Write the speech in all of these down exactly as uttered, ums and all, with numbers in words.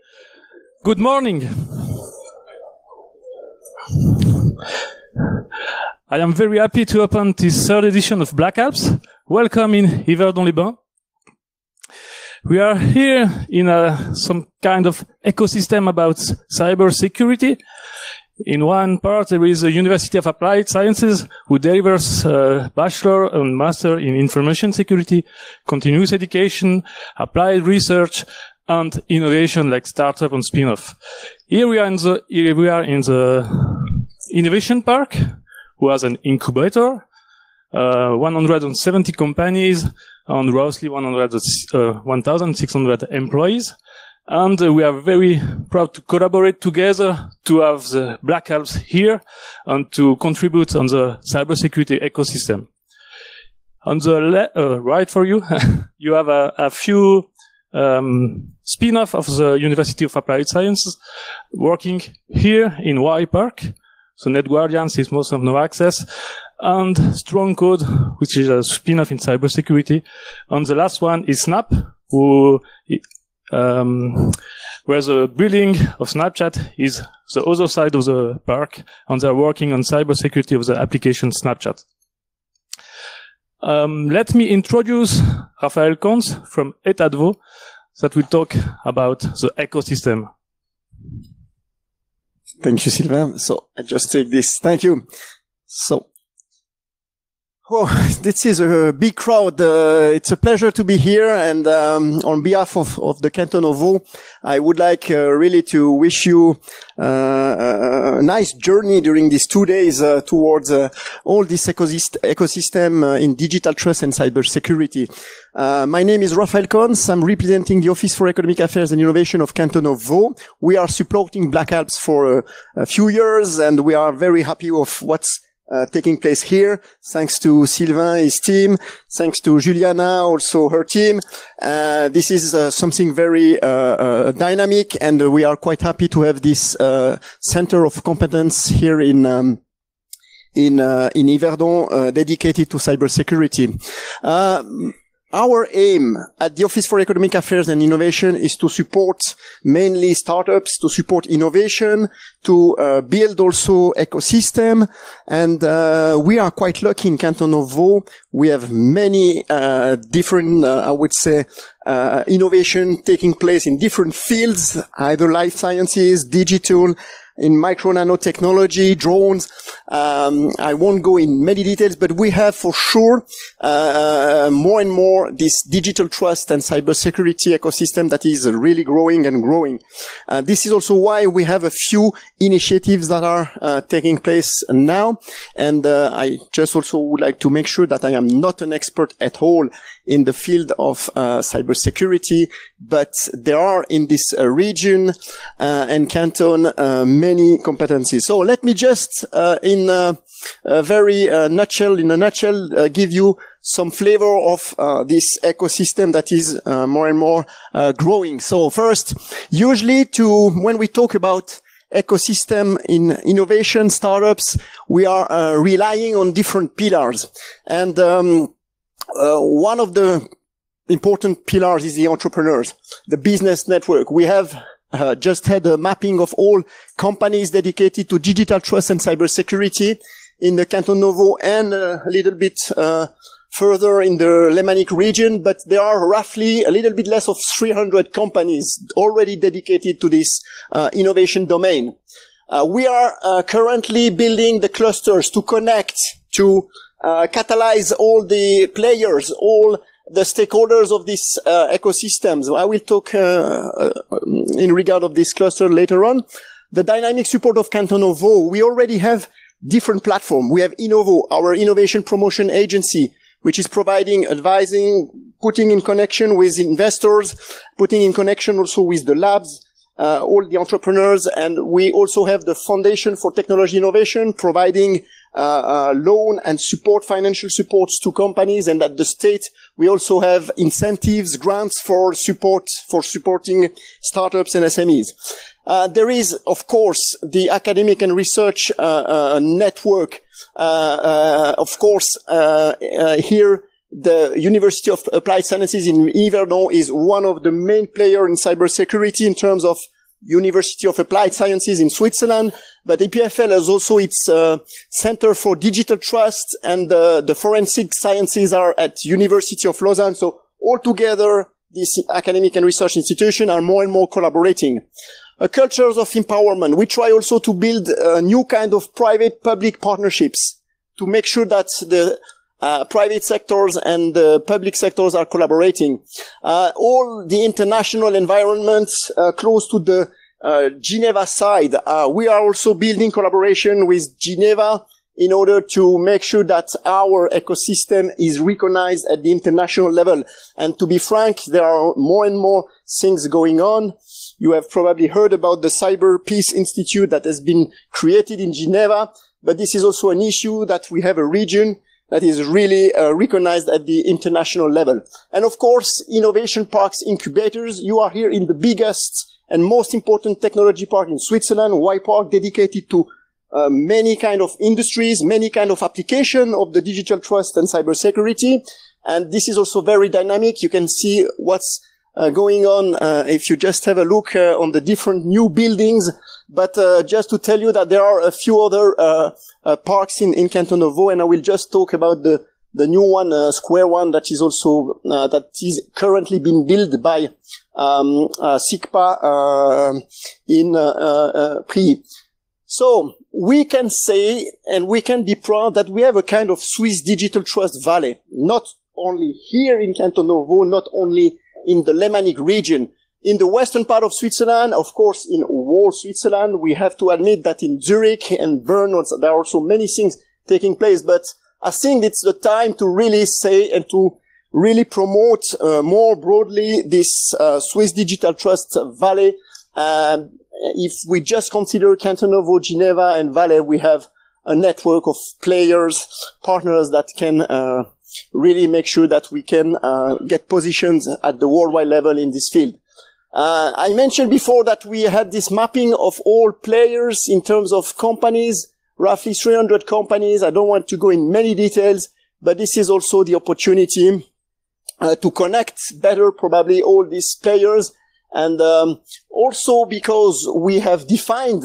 Good morning. I am very happy to open this third edition of Black Alps. Welcome in Yverdon-les-Bains. We are here in a, some kind of ecosystem about cyber security. In one part, there is a University of Applied Sciences who delivers uh, bachelor and master in information security, continuous education, applied research, and innovation like startup and spin-off. Here we are in the, here we are in the Innovation Park, who has an incubator, uh, one hundred seventy companies, and roughly one thousand six hundred employees. And uh, we are very proud to collaborate together to have the Black Alps here and to contribute on the cybersecurity ecosystem. On the le uh, right for you, you have a, a few um, spin-off of the University of Applied Sciences working here in Y Park. So NetGuardian is most of no access, and Strongcode, which is a spin-off in cybersecurity. And the last one is Snap, who um, where the building of Snapchat is the other side of the park, and they're working on cybersecurity of the application Snapchat. Um, let me introduce Raphaël Cons from Etadvo that will talk about the ecosystem. Thank you, Sylvain. So I just take this. Thank you. So, oh, this is a big crowd. Uh, it's a pleasure to be here. And um, on behalf of, of the Canton of Vaud, I would like uh, really to wish you uh, a nice journey during these two days uh, towards uh, all this ecosystem, ecosystem uh, in digital trust and cybersecurity. Uh, my name is Raphaël Cons. I'm representing the Office for Economic Affairs and Innovation of Canton of Vaud. We are supporting Black Alps for uh, a few years, and we are very happy with what's Uh, taking place here, thanks to Sylvain, his team, thanks to Juliana, also her team. Uh, this is uh, something very uh, uh, dynamic, and uh, we are quite happy to have this uh, center of competence here in um, in uh, in Yverdon, uh, dedicated to cybersecurity. Uh, Our aim at the Office for Economic Affairs and Innovation is to support mainly startups, to support innovation, to uh, build also ecosystem. And uh, we are quite lucky in Canton of Vaud. We have many uh, different, uh, I would say, uh, innovation taking place in different fields, either life sciences, digital, in micro nanotechnology, drones. Um, I won't go in many details, but we have for sure uh, more and more this digital trust and cybersecurity ecosystem that is really growing and growing. Uh, this is also why we have a few initiatives that are uh, taking place now. And uh, I just also would like to make sure that I am not an expert at all in the field of uh, cybersecurity, but there are in this uh, region uh, and canton uh, many competencies. So let me just, uh, in uh, a very uh, nutshell, in a nutshell, uh, give you some flavor of uh, this ecosystem that is uh, more and more uh, growing. So first, usually to when we talk about ecosystem in innovation startups, we are uh, relying on different pillars, and um, Uh, one of the important pillars is the entrepreneurs, the business network. We have uh, just had a mapping of all companies dedicated to digital trust and cybersecurity in the Canton of Vaud and uh, a little bit uh, further in the Lémanique region, but there are roughly a little bit less of three hundred companies already dedicated to this uh, innovation domain. Uh, we are uh, currently building the clusters to connect, to Uh, catalyze all the players, all the stakeholders of this uh, ecosystems. I will talk uh, uh, in regard of this cluster later on. The dynamic support of Canton of Vaud. We already have different platforms. We have Innovo, our innovation promotion agency, which is providing, advising, putting in connection with investors, putting in connection also with the labs, uh, all the entrepreneurs. And we also have the Foundation for Technology Innovation, providing Uh, uh, loan and support, financial supports to companies, and at the state we also have incentives, grants for support, for supporting startups and S M Es. Uh, there is, of course, the academic and research uh, uh, network. Uh, uh, of course, uh, uh, here the University of Applied Sciences in Yverdon is one of the main players in cybersecurity in terms of University of Applied Sciences in Switzerland, but E P F L has also its uh, Center for Digital Trust, and uh, the forensic sciences are at University of Lausanne. So altogether, these academic and research institutions are more and more collaborating. Uh, cultures of empowerment. We try also to build a new kind of private-public partnerships to make sure that the uh, private sectors and the public sectors are collaborating. Uh, all the international environments uh, close to the uh, Geneva side. Uh, we are also building collaboration with Geneva in order to make sure that our ecosystem is recognized at the international level. And to be frank, there are more and more things going on. You have probably heard about the Cyber Peace Institute that has been created in Geneva, but this is also an issue that we have a region that is really uh, recognized at the international level. And of course, innovation parks, incubators. You are here in the biggest and most important technology park in Switzerland, Y Park, dedicated to uh, many kind of industries, many kind of application of the digital trust and cybersecurity. And this is also very dynamic. You can see what's Uh, going on uh, if you just have a look uh, on the different new buildings. But uh, just to tell you that there are a few other uh, uh, parks in, in Canton of Vaud, and I will just talk about the the new one, uh, Square One, that is also uh, that is currently being built by um, uh, SIGPA uh, in uh, uh, Prix. So we can say, and we can be proud that we have a kind of Swiss Digital Trust Valley, not only here in Canton of Vaud, not only in the Lémanique region. In the western part of Switzerland, of course, in Vaud, Switzerland, we have to admit that in Zurich and Bern, there are also many things taking place. But I think it's the time to really say and to really promote uh, more broadly this uh, Swiss Digital Trust Valley. Um, if we just consider Canton of Vaud, Geneva, and Valais, we have a network of players, partners that can uh, really make sure that we can uh, get positions at the worldwide level in this field. Uh, I mentioned before that we had this mapping of all players in terms of companies, roughly three hundred companies. I don't want to go in many details, but this is also the opportunity uh, to connect better probably all these players. And um, also because we have defined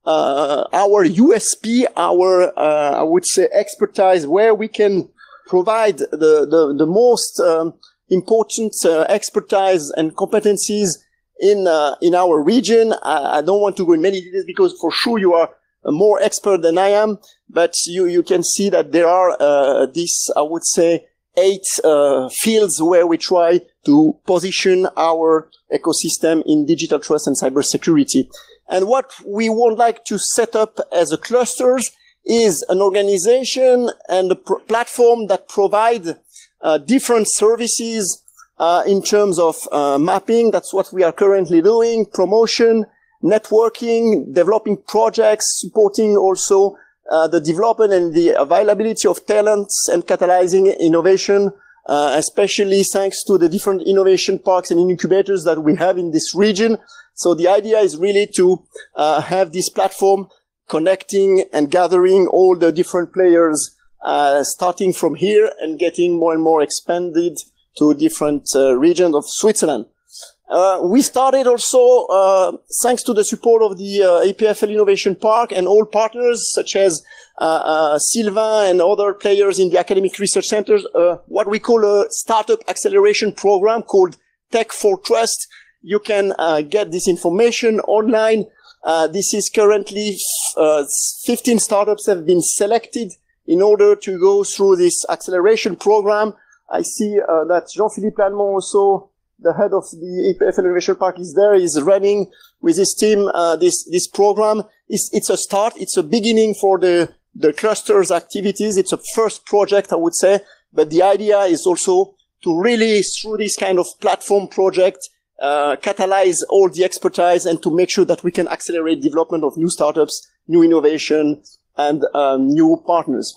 uh, our U S P, our, uh, I would say, expertise, where we can provide the, the, the most um, important uh, expertise and competencies in uh, in our region. I, I don't want to go in many details because for sure you are more expert than I am, but you, you can see that there are uh, these, I would say, eight uh, fields where we try to position our ecosystem in digital trust and cybersecurity. And what we would like to set up as a clusters is an organization and a pr- platform that provide uh, different services uh, in terms of uh, mapping. That's what we are currently doing, promotion, networking, developing projects, supporting also uh, the development and the availability of talents and catalyzing innovation, uh, especially thanks to the different innovation parks and incubators that we have in this region. So the idea is really to uh, have this platform connecting and gathering all the different players, uh, starting from here and getting more and more expanded to different uh, regions of Switzerland. Uh, we started also, uh, thanks to the support of the uh, E P F L Innovation Park and all partners such as uh, uh, Sylvain and other players in the academic research centers, uh, what we call a startup acceleration program called Tech for Trust. You can uh, get this information online. Uh, this is currently uh, fifteen startups have been selected in order to go through this acceleration program. I see uh, that Jean-Philippe Lallemand, also the head of the E P F L Innovation Park, is there. Is running with his team uh, this this program. It's, it's a start. It's a beginning for the the clusters activities. It's a first project, I would say. But the idea is also to really, through this kind of platform project, Uh, catalyze all the expertise and to make sure that we can accelerate development of new startups, new innovation, and um, new partners.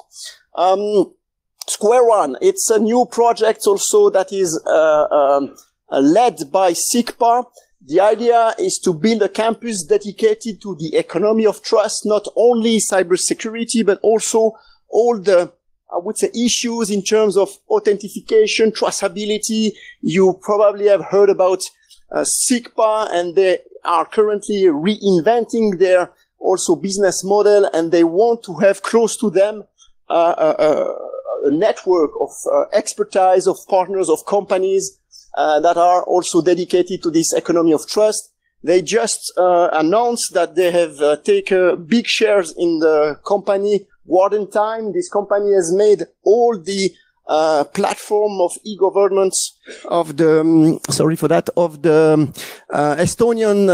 Um, Square One, it's a new project also that is uh, um, uh, led by SIGPA. The idea is to build a campus dedicated to the economy of trust, not only cybersecurity, but also all the, I would say, issues in terms of authentication, traceability. You probably have heard about Uh, SIGPA and the are currently reinventing their also business model, and they want to have close to them uh, a, a network of uh, expertise, of partners, of companies uh, that are also dedicated to this economy of trust. They just uh, announced that they have uh, taken big shares in the company Wardentime. This company has made all the uh, platform of e-governance of the, um, sorry for that, of the um, uh, Estonian uh,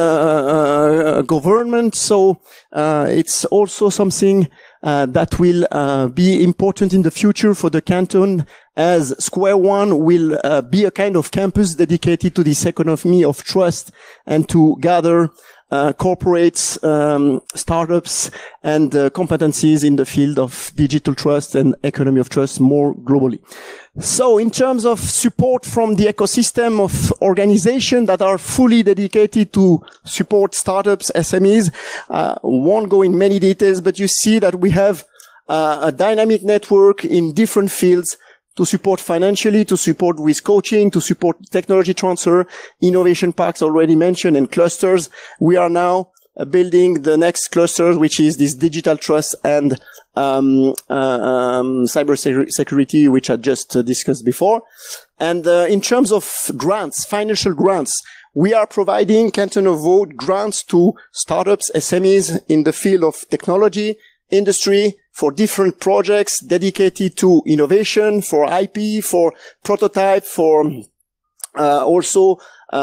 uh, government. So uh, it's also something uh, that will uh, be important in the future for the canton, as Square One will uh, be a kind of campus dedicated to this economy of trust and to gather Uh, corporates, um, startups, and uh, competencies in the field of digital trust and economy of trust more globally. So in terms of support from the ecosystem of organizations that are fully dedicated to support startups, S M Es, uh, won't go in many details, but you see that we have uh, a dynamic network in different fields to support financially, to support with coaching, to support technology transfer, innovation parks already mentioned, and clusters. We are now uh, building the next cluster, which is this digital trust and um, uh, um, cyber security, which I just uh, discussed before. And uh, in terms of grants, financial grants, we are providing Canton of Vaud grants to startups, S M Es in the field of technology, industry, for different projects dedicated to innovation, for I P, for prototype, for uh, also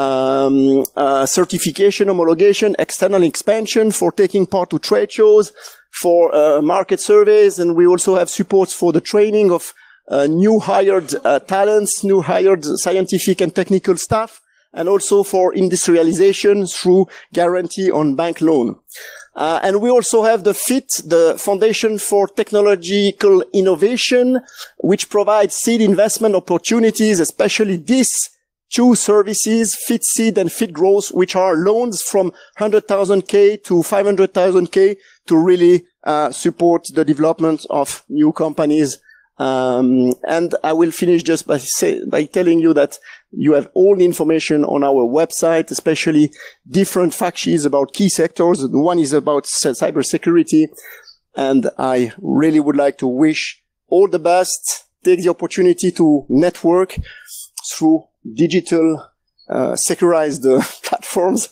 um, uh, certification, homologation, external expansion, for taking part to trade shows, for uh, market surveys, and we also have supports for the training of uh, new hired uh, talents, new hired scientific and technical staff, and also for industrialization through guarantee on bank loan. Uh, and we also have the FIT, the Foundation for Technological Innovation, which provides seed investment opportunities, especially these two services, FIT Seed and FIT Growth, which are loans from one hundred thousand K to five hundred thousand K to really uh, support the development of new companies. Um, and I will finish just by say, by telling you that you have all the information on our website, especially different fact sheets about key sectors. One is about cybersecurity. And I really would like to wish all the best. Take the opportunity to network through digital, uh, securized uh, platforms.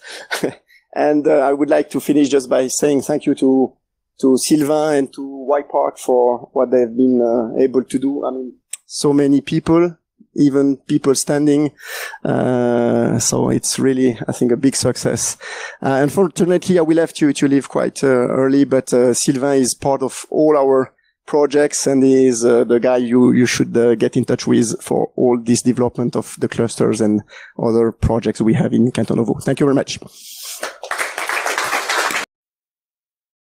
And uh, I would like to finish just by saying thank you to to Sylvain and to Y-Park for what they've been uh, able to do. I mean, so many people, even people standing. Uh, so it's really, I think, a big success. Uh, unfortunately, I will have to, to leave quite uh, early, but uh, Sylvain is part of all our projects, and he is uh, the guy you, you should uh, get in touch with for all this development of the clusters and other projects we have in Canton of Vaud. Thank you very much.